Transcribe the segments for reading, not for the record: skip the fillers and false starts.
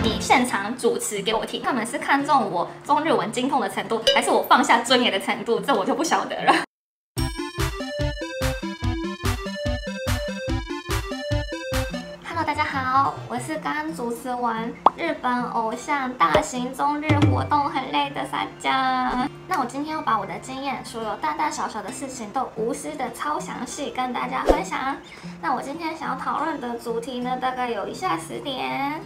你现场主持给我听，他们是看中我中日文精通的程度，还是我放下尊严的程度？这我就不晓得了。Hello， 大家好，我是刚主持完日本偶像大型中日活动很累的撒娇。那我今天要把我的经验，所有大大小小的事情都无私的超详细跟大家分享。那我今天想要讨论的主题呢，大概有以下10点。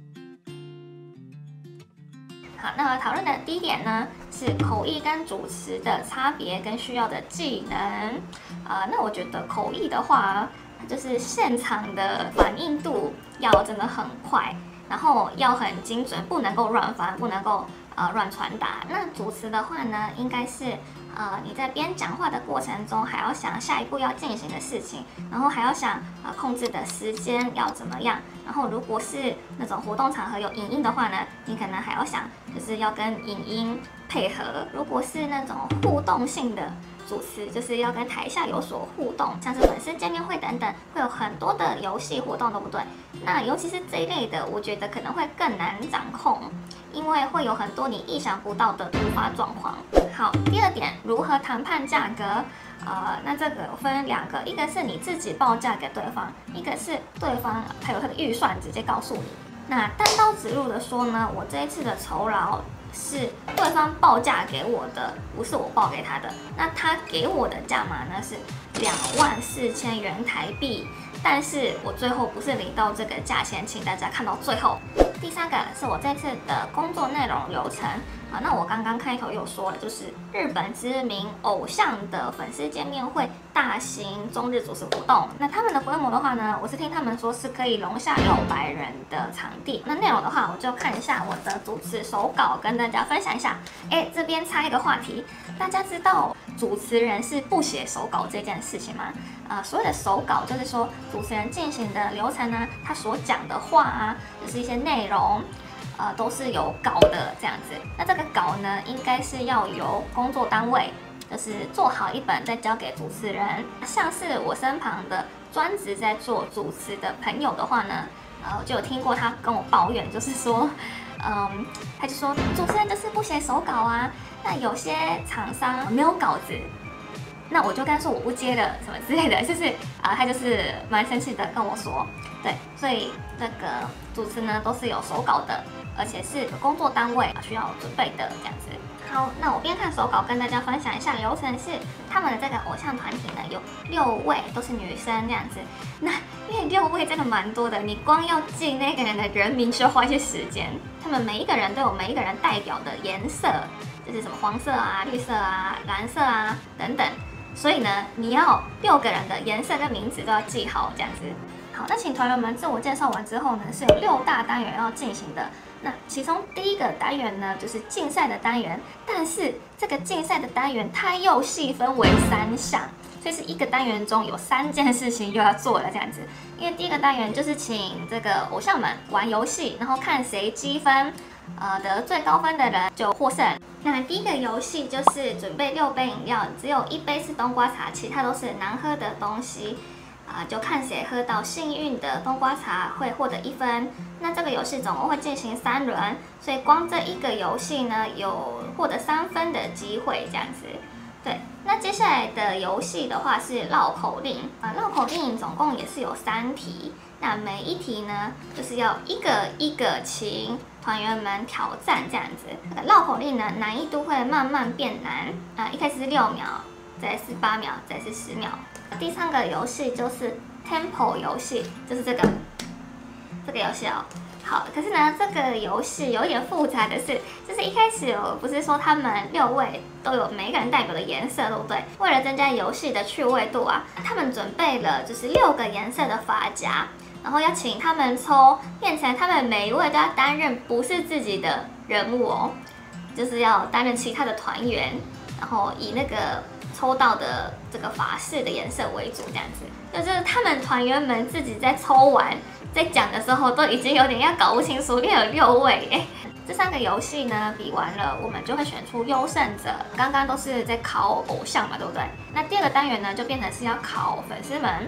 好，那我讨论的第一点呢，是口译跟主持的差别跟需要的技能。那我觉得口译的话，就是现场的反应度要真的很快，然后要很精准，不能够乱翻，不能够乱传达。那主持的话呢，应该是你在边讲话的过程中，还要想下一步要进行的事情，然后还要想控制的时间要怎么样。然后如果是那种活动场合有影音的话呢，你可能还要想就是要跟影音配合。如果是那种互动性的主持，就是要跟台下有所互动，像是粉丝见面会等等，会有很多的游戏活动，对不对？那尤其是这一类的，我觉得可能会更难掌控，因为会有很多你意想不到的突发状况。好，第二点，如何谈判价格？那这个分2个，一个是你自己报价给对方，一个是对方还有他的预算直接告诉你。那单刀直入的说呢，我这一次的酬劳是对方报价给我的，不是我报给他的。那他给我的价码呢是24000元台币，但是我最后不是领到这个价钱，请大家看到最后。第3个是我这次的工作内容流程。那我刚刚开头有说了，就是日本知名偶像的粉丝见面会，大型中日主持活动。那他们的规模的话呢，我是听他们说是可以容下600人的场地。那内容的话，我就看一下我的主持手稿，跟大家分享一下。这边插一个话题，大家知道主持人是不写手稿这件事情吗？所谓的手稿就是说主持人进行的流程呢，他所讲的话啊，就是一些内容。都是有稿的这样子。那这个稿呢，应该是要由工作单位就是做好一本，再交给主持人。像是我身旁的专职在做主持的朋友的话呢，我就有听过他跟我抱怨，就是说，他就说主持人就是不写手稿啊。那有些厂商没有稿子。那我就跟他说我不接了什么之类的，就是他就是蛮生气的跟我说，对，所以这个主持呢都是有手稿的，而且是工作单位需要准备的这样子。好，那我边看手稿跟大家分享一下流程是，他们的这个偶像团体呢有6位都是女生这样子。那因为6位真的蛮多的，你光要记那个人的人名需要花一些时间。他们每一个人都有每一个人代表的颜色，就是什么黄色啊、绿色啊、蓝色啊等等。所以呢，你要6个人的颜色跟名字都要记好，这样子。好，那请团员们自我介绍完之后呢，是有6大单元要进行的。那其中第一个单元呢，就是竞赛的单元，但是这个竞赛的单元它又细分为3项，所以是一个单元中有3件事情又要做了这样子。因为第一个单元就是请这个偶像们玩游戏，然后看谁积分。得最高分的人就获胜。那第一个游戏就是准备6杯饮料，只有1杯是冬瓜茶，其他都是难喝的东西。就看谁喝到幸运的冬瓜茶会获得1分。那这个游戏总共会进行3轮，所以光这一个游戏呢，有获得3分的机会这样子。对，那接下来的游戏的话是绕口令绕口令总共也是有3题。那每一题呢，就是要一个一个请团员们挑战这样子。绕口令呢，难易度会慢慢变难一开始是6秒，再来是8秒，再来是10秒。第3个游戏就是 Tempo 游戏，就是这个游戏哦。好，可是呢，这个游戏有点复杂的是，就是一开始我不是说他们6位都有每个人代表的颜色，对不对？为了增加游戏的趣味度他们准备了就是6个颜色的发夹。然后要请他们抽，变成他们每一位都要担任不是自己的人物哦，就是要担任其他的团员，然后以那个抽到的这个法式的颜色为主，这样子。就是他们团员们自己在抽完，在讲的时候都已经有点要搞不清楚，因为有6位这3个游戏呢比完了，我们就会选出优胜者。刚刚都是在考偶像嘛，对不对？那第2个单元呢，就变成是要考粉丝们。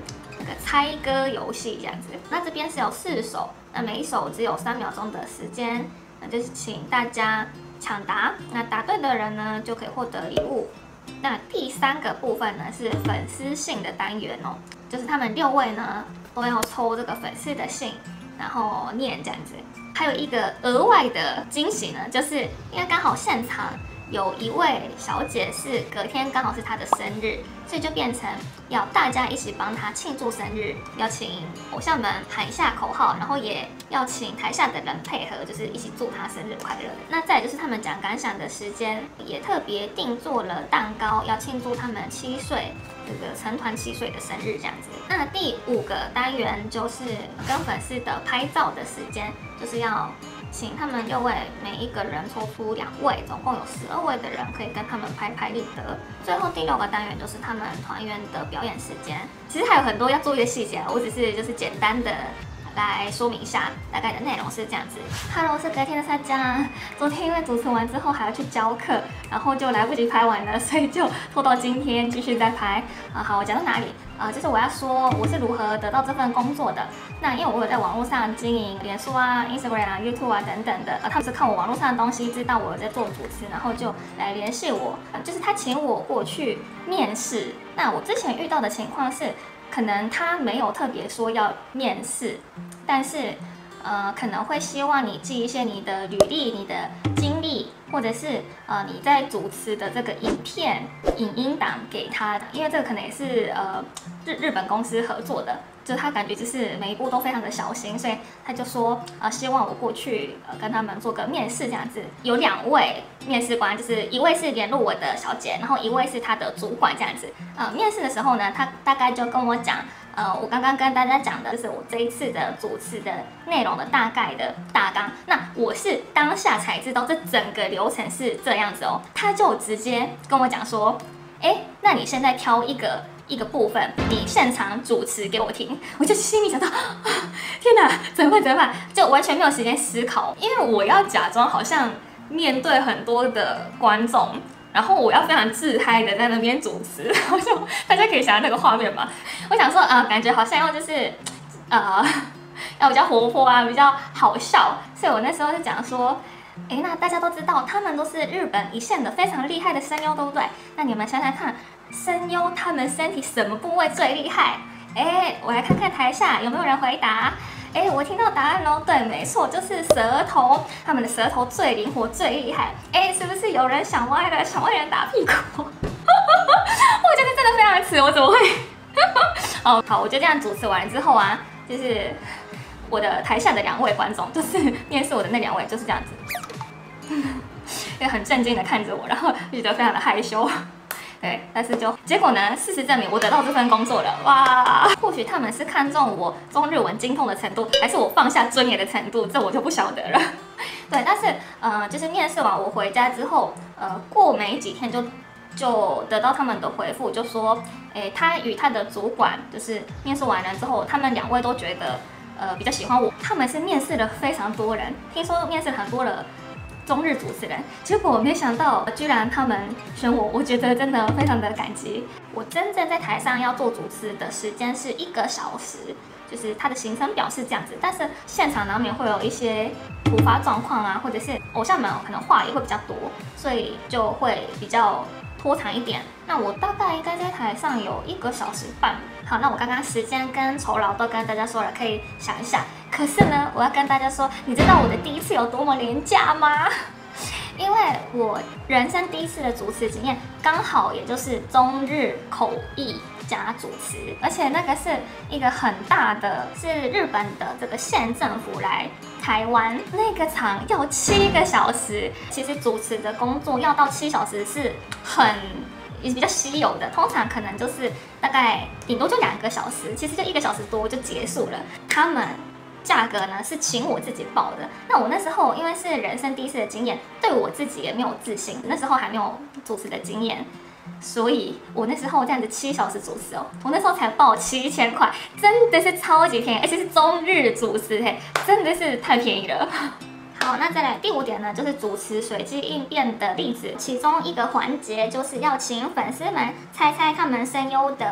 个猜歌游戏这样子。那这边是有4首，那每一首只有3秒钟的时间，那就是请大家抢答。那答对的人呢，就可以获得礼物。那第3个部分呢是粉丝信的单元哦，就是他们6位呢都要抽这个粉丝的信，然后念这样子。还有一个额外的惊喜呢，就是因为刚好现场有一位小姐是隔天刚好是她的生日，所以就变成要大家一起帮她庆祝生日，要请偶像们喊一下口号，然后也要请台下的人配合，就是一起祝她生日快乐。那再来就是他们讲感想的时间，也特别定做了蛋糕，要庆祝他们7岁，这个成团7岁的生日这样子。那第5个单元就是跟粉丝的拍照的时间，就是要请他们6位每一个人抽出2位，总共有12位的人可以跟他们拍立得。最后第6个单元就是他们团员的表演时间。其实还有很多要注意的细节，我只是就是简单的来说明一下，大概的内容是这样子。Hello， 是隔天的撒娇。昨天因为主持完之后还要去教课，然后就来不及拍完了，所以就拖到今天继续再拍。好，我讲到哪里？就是我要说我是如何得到这份工作的。那因为我有在网络上经营脸书啊、Instagram 啊、YouTube 啊等等的，他们是看我网络上的东西，知道我有在做主持，然后就来联系我，就是他请我过去面试。那我之前遇到的情况是，可能他没有特别说要面试，但是可能会希望你寄一些你的履历、你的经历，或者是你在主持的这个影片、影音档给他，因为这个可能也是日本公司合作的，就是他感觉就是每一步都非常的小心，所以他就说希望我过去跟他们做个面试这样子。有2位面试官，就是一位是联络我的小姐，然后一位是他的主管这样子。面试的时候呢，他大概就跟我讲。我刚刚跟大家讲的就是我这一次的主持的内容的大概的大纲。那我是当下才知道这整个流程是这样子哦。他就直接跟我讲说，那你现在挑一个部分，你现场主持给我听。我就心里想到，天哪，怎么办？就完全没有时间思考，因为我要假装好像面对很多的观众。然后我要非常自嗨的在那边主持，我就大家可以想象那个画面吧。我想说感觉好像要就是要比较活泼啊，比较好笑，所以我那时候就讲说，那大家都知道他们都是日本一线的非常厉害的声优，对不对？那你们想想看，声优他们身体什么部位最厉害？我来看看台下有没有人回答。我听到答案喽，对，没错，就是舌头，他们的舌头最灵活、最厉害。是不是有人想歪了？想为人打屁股？我觉得真的非常迟，我怎么会？好，我就这样主持完之后啊，就是我的台下的2位观众，就是面试我的那2位，就是这样子，也很震惊的看着我，然后就觉得非常的害羞。对，但是结果呢？事实证明，我得到这份工作了，哇！或许他们是看中我中日文精通的程度，还是我放下尊严的程度，这我就不晓得了。对，但是就是面试完我回家之后，过没几天就得到他们的回复，就说，他与他的主管就是面试完了之后，他们2位都觉得比较喜欢我，他们是面试了非常多人，听说面试很多了。中日主持人，结果没想到居然他们选我，我觉得真的非常的感激。我真正在台上要做主持的时间是1个小时，就是它的行程表是这样子，但是现场难免会有一些突发状况啊，或者是偶像们可能话也会比较多，所以就会比较拖长一点。那我大概应该在台上有1个小时半。好，那我刚刚时间跟酬劳都跟大家说了，可以想一下。可是呢，我要跟大家说，你知道我的第一次有多么廉价吗？因为我人生第一次的主持经验，刚好也就是中日口译加主持，而且那个是一个很大的，是日本的这个县政府来台湾，那个场要7个小时。其实主持的工作要到7小时是也比较稀有的，通常可能就是大概顶多就2个小时，其实就1个小时多就结束了。他们价格呢是请我自己报的，那我那时候因为是人生第一次的经验，对我自己也没有自信，那时候还没有主持的经验，所以我那时候这样子7小时主持哦，我那时候才报7000块，真的是超级便宜，而且是中日主持，真的是太便宜了。好，那再来第5点呢，就是主持随机应变的例子。其中一个环节就是要请粉丝们猜猜他们声优的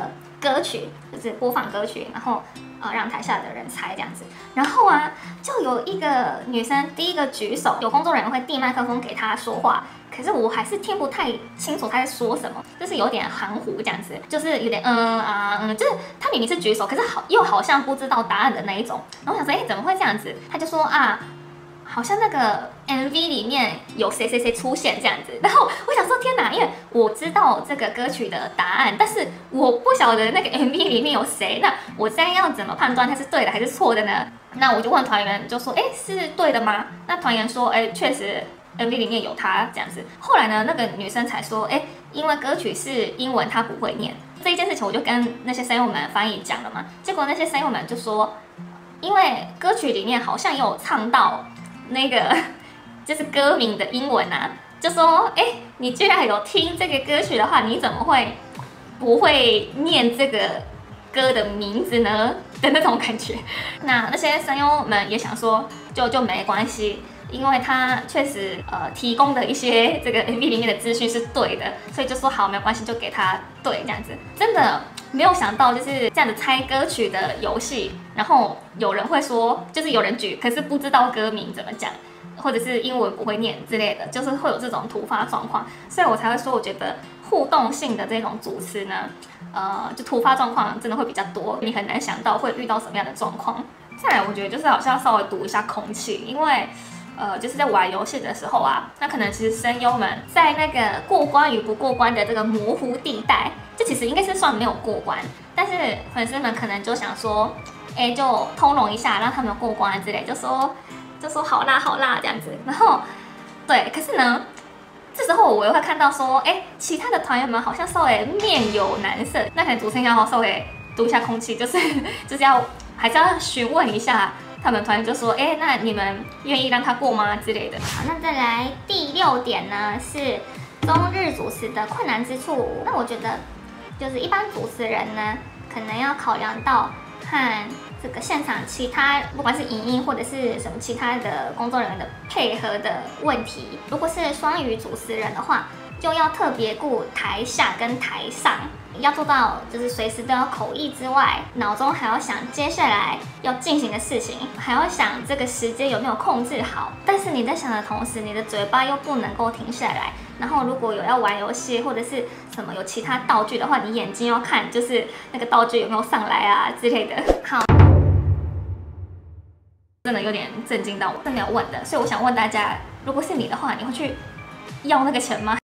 歌曲，就是播放歌曲，然后让台下的人猜这样子。然后啊，就有一个女生第一个举手，有工作人员会递麦克风给她说话。可是我还是听不太清楚他在说什么，就是有点含糊这样子，就是有点就是他明明是举手，可是又好像不知道答案的那一种。然后我想说，哎，怎么会这样子？他就说啊，好像那个 MV 里面有谁谁谁出现这样子。然后我想说，天哪，因为我知道这个歌曲的答案，但是我不晓得那个 MV 里面有谁，那我现在要怎么判断它是对的还是错的呢？那我就问团员，就说，哎，是对的吗？那团员说，哎，确实。MV 里面有他这样子，后来呢，那个女生才说，哎，因为歌曲是英文，她不会念这一件事情，我就跟那些声优们翻译讲了嘛。结果那些声优们就说，因为歌曲里面好像也有唱到那个就是歌名的英文啊，就说，哎，你居然有听这个歌曲的话，你怎么会不会念这个歌的名字呢？的那种感觉。那些声优们也想说，就没关系。因为他确实提供的一些这个 MV 里面的资讯是对的，所以就说好没有关系，就给他对这样子。真的没有想到就是这样子猜歌曲的游戏，然后有人会说，就是有人举，可是不知道歌名怎么讲，或者是英文不会念之类的，就是会有这种突发状况，所以我才会说，我觉得互动性的这种组词呢，就突发状况真的会比较多，你很难想到会遇到什么样的状况。再来，我觉得就是好像稍微读一下空气，因为。就是在玩游戏的时候啊，那可能其实声优们在那个过关与不过关的这个模糊地带，这其实应该是算没有过关，但是粉丝们可能就想说，哎，就通融一下，让他们过关之类，就说好啦好啦这样子。然后对，可是呢，这时候我又会看到说，哎，其他的团员们好像稍微面有难色，那可能主持人要稍微读一下空气，就是还是要询问一下。他们团员就说：“哎，那你们愿意让他过吗？”之类的。好，那再来第6点呢，是中日主持的困难之处。那我觉得，就是一般主持人呢，可能要考量到和这个现场其他不管是影音或者是什么其他的工作人员的配合的问题。如果是双语主持人的话，就要特别顾台下跟台上。要做到就是随时都要口译之外，脑中还要想接下来要进行的事情，还要想这个时间有没有控制好。但是你在想的同时，你的嘴巴又不能够停下来。然后如果有要玩游戏或者是什么有其他道具的话，你眼睛要看就是那个道具有没有上来啊之类的。好，真的有点震惊到我，真的要问的。所以我想问大家，如果是你的话，你会去要那个钱吗？